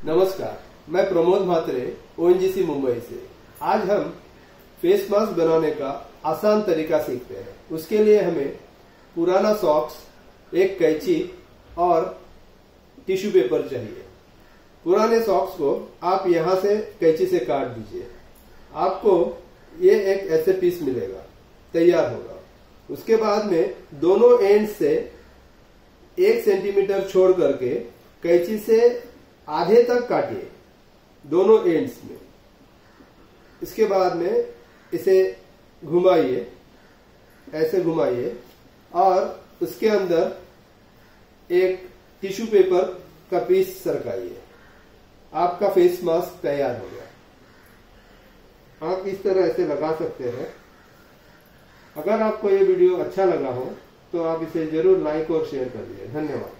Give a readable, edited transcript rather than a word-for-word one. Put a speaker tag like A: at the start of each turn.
A: नमस्कार, मैं प्रमोद म्हात्रे ओएनजीसी मुंबई से। आज हम फेस मास्क बनाने का आसान तरीका सीखते हैं। उसके लिए हमें पुराना सॉक्स, एक कैंची और टिश्यू पेपर चाहिए। पुराने सॉक्स को आप यहां से कैंची से काट दीजिए। आपको ये एक ऐसे पीस मिलेगा, तैयार होगा। उसके बाद में दोनों एंड से 1 सेंटीमीटर छोड़ करके कैंची से आधे तक काटिए, दोनों एंड्स में। इसके बाद में इसे घुमाइए, ऐसे घुमाइए और उसके अंदर एक टिश्यू पेपर का पीस सरकाइए। आपका फेस मास्क तैयार हो गया। आप इस तरह ऐसे लगा सकते हैं। अगर आपको ये वीडियो अच्छा लगा हो तो आप इसे जरूर लाइक और शेयर करिए। धन्यवाद।